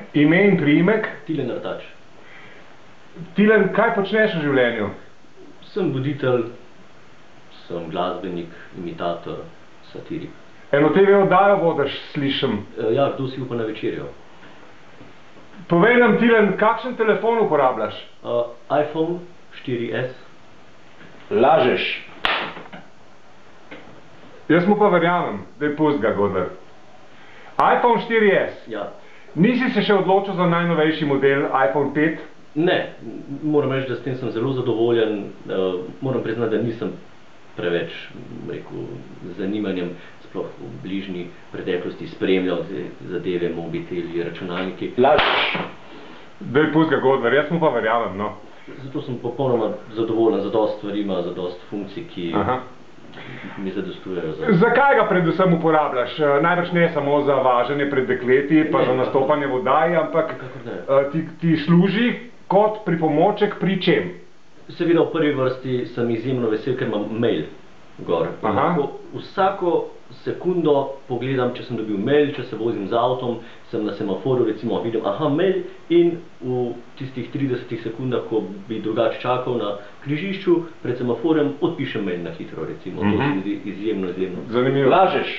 Ime in priimek? Tilen Artač. Tilen, kaj počneš v življenju? Sem voditelj, sem glasbenik, imitator, satirik. Eno TV oddajo vodiš, slišim. Ja, kdo si upa na večerjo? Povej nam, Tilen, kakšen telefon uporabljaš? iPhone 4S. Lažeš. Jaz mu pa verjamem, da je pust ga, Godler. iPhone 4S. Ja. Nisi se še odločil za najnovejši model iPhone 5? Ne, moram reči, da s tem sem zelo zadovoljen. Moram priznati, da nisem preveč, rekel, zanimanjem, sploh v bližnji preteklosti spremljal zadeve, mobiteli, računalniki. Lažeš. Daj pust ga, Godler, jaz mu pa verjamem, no. Zato sem popolnoma zadovoljen, za dost stvari ima, za dost funkcij, ki mi zadostujejo. Zakaj ga predvsem uporabljaš? Najbrž ne samo za važenje pred dekleti, pa za nastopanje v oddaji, ampak ti služi kot pripomoček pri čem? Seveda v prvi vrsti sem izjemno vesel, ker imam mail gor. Vsako sekundo pogledam, če sem dobil mail, če se vozim z avtom, sem na semaforju, recimo vidim, mail, in v tistih 30 sekundah, ko bi drugače čakal na križišču, pred semaforjem odpišem mail na hitro, recimo. To se mi zdi izjemno. Zanimivo. Lažeš.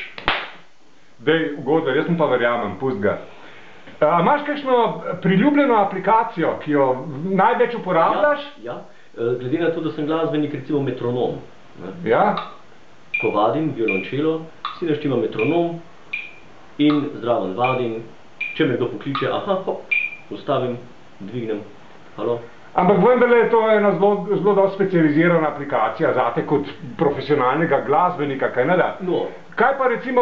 Dej, Godler, jaz mu pa verjamem, pust ga. Imaš kakšno priljubljeno aplikacijo, ki jo največ uporabljaš? Ja. Glede na to, da sem glasbenik, recimo metronom. Ja? Ko vadim violončelo, si naštimam metronom in zraven vadim. Če me kdo pokliče, ustavim, dvignem, halo. Ampak vendarle je to ena zelo dosti specializirana aplikacija zate kot profesionalnega glasbenika, kaj ne da? No. Kaj pa recimo,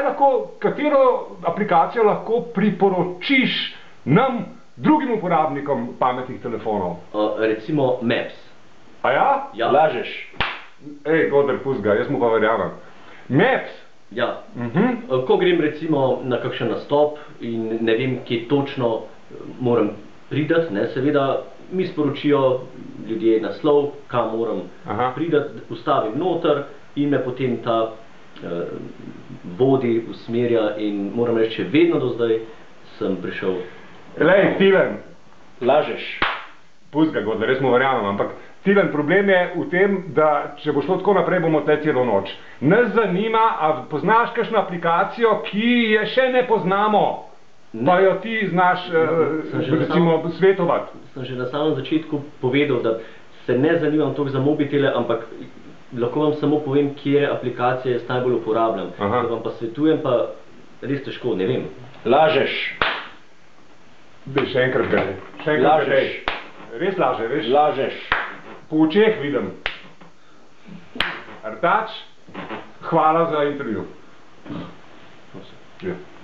katero aplikacijo lahko priporočiš nam, drugim uporabnikom pametnih telefonov? Recimo Maps. A ja? Ja. Lažeš. Ej, Godler, pust ga, jaz mu pa verjamem. Maps? Ja. Ko grem recimo na kakšen nastop in ne vem, kje točno moram priti, seveda mi sporočijo ljudje naslov, kam moram priti, ustavim noter in me potem ta vodi, usmerja in moram reči, vedno do zdaj sem prišel. Lej, Tilen, lažeš. Pust ga, Godler, res mu verjamem, ampak Tilen, problem je v tem, da če bo šlo tako naprej, bomo tle celo noč. Nas zanima, a poznaš kakšno aplikacijo, ki je še ne poznamo, pa jo ti znaš, recimo, svetovati? Sem že na samem začetku povedal, da se ne zanimam toliko za mobitele, ampak lahko vam samo povem, kje aplikacije jaz najbolj uporabljam. Da vam pa svetujem, pa res težko, ne vem. Lažeš. Dej, še enkrat gledaj. Lažeš. Res laže, veš? Lažeš. Po očeh vidim. Artač, hvala za intervju.